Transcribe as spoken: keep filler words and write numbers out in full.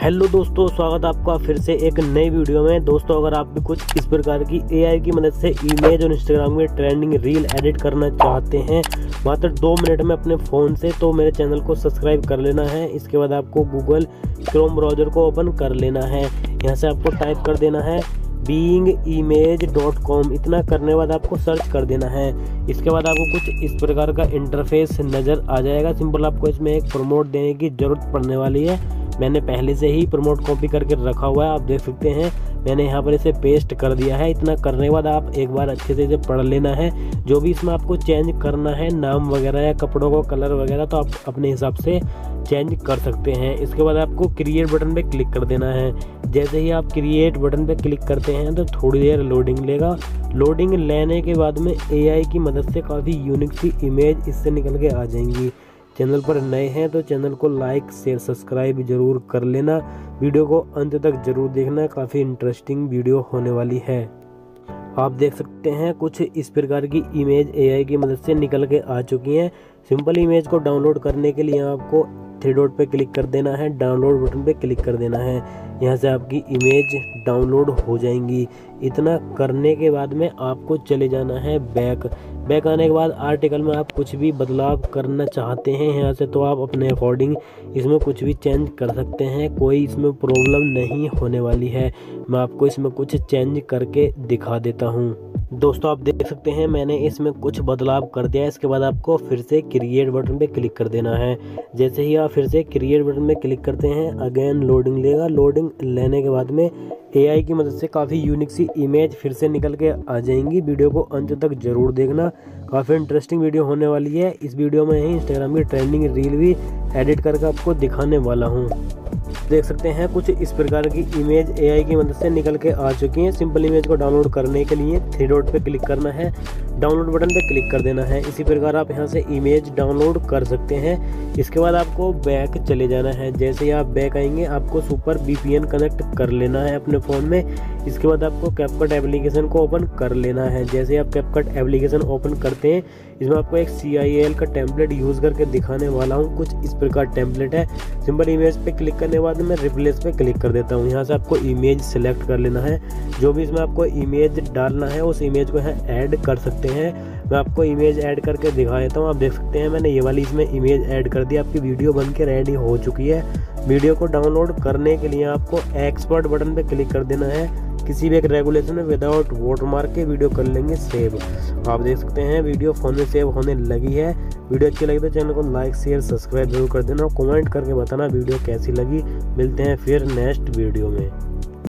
Hello दोस्तों, स्वागत है आपका फिर से एक नई वीडियो में। दोस्तों, अगर आप भी कुछ इस प्रकार की एआई की मदद से इमेज और इंस्टाग्राम में ट्रेंडिंग रील एडिट करना चाहते हैं मात्र दो मिनट में अपने फ़ोन से, तो मेरे चैनल को सब्सक्राइब कर लेना है। इसके बाद आपको गूगल क्रोम ब्राउज़र को ओपन कर लेना है। यहाँ से आपको टाइप कर देना है बीइंग इमेज डॉट कॉम। इतना करने के बाद आपको सर्च कर देना है। इसके बाद आपको कुछ इस प्रकार का इंटरफेस नज़र आ जाएगा। सिंपल आपको इसमें एक प्रमोट देने की ज़रूरत पड़ने वाली है। मैंने पहले से ही प्रमोट कॉपी करके रखा हुआ है, आप देख सकते हैं। मैंने यहाँ पर इसे पेस्ट कर दिया है। इतना करने के बाद आप एक बार अच्छे से इसे पढ़ लेना है। जो भी इसमें आपको चेंज करना है, नाम वगैरह या कपड़ों को कलर वगैरह, तो आप अपने हिसाब से चेंज कर सकते हैं। इसके बाद आपको क्रिएट बटन पे क्लिक कर देना है। जैसे ही आप क्रिएट बटन पे क्लिक करते हैं तो थोड़ी देर लोडिंग लेगा। लोडिंग लेने के बाद में एआई की मदद से काफ़ी यूनिक सी इमेज इससे निकल के आ जाएंगी। चैनल पर नए हैं तो चैनल को लाइक शेयर सब्सक्राइब जरूर कर लेना। वीडियो को अंत तक जरूर देखना, काफ़ी इंटरेस्टिंग वीडियो होने वाली है। आप देख सकते हैं कुछ इस प्रकार की इमेज एआई की मदद से निकल के आ चुकी हैं। सिंपल इमेज को डाउनलोड करने के लिए आपको थ्री डॉट पे क्लिक कर देना है, डाउनलोड बटन पे क्लिक कर देना है। यहाँ से आपकी इमेज डाउनलोड हो जाएंगी। इतना करने के बाद में आपको चले जाना है बैक। बैक आने के बाद आर्टिकल में आप कुछ भी बदलाव करना चाहते हैं यहाँ से, तो आप अपने अकॉर्डिंग इसमें कुछ भी चेंज कर सकते हैं। कोई इसमें प्रॉब्लम नहीं होने वाली है। मैं आपको इसमें कुछ चेंज करके दिखा देता हूँ। दोस्तों, आप देख सकते हैं मैंने इसमें कुछ बदलाव कर दिया है। इसके बाद आपको फिर से क्रिएट बटन पे क्लिक कर देना है। जैसे ही आप फिर से क्रिएट बटन पे क्लिक करते हैं, अगेन लोडिंग लेगा। लोडिंग लेने के बाद में एआई की मदद से काफ़ी यूनिक सी इमेज फिर से निकल के आ जाएंगी। वीडियो को अंत तक जरूर देखना, काफ़ी इंटरेस्टिंग वीडियो होने वाली है। इस वीडियो में ही इंस्टाग्राम की ट्रेंडिंग रील भी एडिट करके आपको दिखाने वाला हूँ। देख सकते हैं कुछ इस प्रकार की इमेज एआई की मदद से निकल के आ चुकी हैं। सिंपल इमेज को डाउनलोड करने के लिए थ्री डॉट पे क्लिक करना है, डाउनलोड बटन पे क्लिक कर देना है। इसी प्रकार आप यहां से इमेज डाउनलोड कर सकते हैं। इसके बाद आपको बैक चले जाना है। जैसे ही आप बैक आएंगे, आपको सुपर वीपीएन कनेक्ट कर लेना है अपने फ़ोन में। इसके बाद आपको कैपकट एप्लीकेशन को ओपन कर लेना है। जैसे ही आप कैपकट एप्लीकेशन ओपन करते हैं, इसमें आपको एक सी आई एल का टेम्पलेट यूज़ करके दिखाने वाला हूँ। कुछ इस प्रकार टेम्पलेट है। सिंपल इमेज पे क्लिक करने के बाद मैं रिप्लेस पे क्लिक कर देता हूँ। यहाँ से आपको इमेज सेलेक्ट कर लेना है। जो भी इसमें आपको इमेज डालना है उस इमेज को यहाँ ऐड कर सकते हैं। मैं आपको इमेज ऐड करके दिखा देता हूँ। आप देख सकते हैं मैंने ये वाली इसमें इमेज ऐड कर दी। आपकी वीडियो बन के रेडी हो चुकी है। वीडियो को डाउनलोड करने के लिए आपको एक्सपोर्ट बटन पे क्लिक कर देना है। किसी भी एक रेगुलेशन में विदाउट वाटरमार्क के वीडियो कर लेंगे सेव। आप देख सकते हैं वीडियो फ़ोन में सेव होने लगी है। वीडियो अच्छी लगी तो चैनल को लाइक शेयर सब्सक्राइब जरूर कर देना और कमेंट करके बताना वीडियो कैसी लगी। मिलते हैं फिर नेक्स्ट वीडियो में।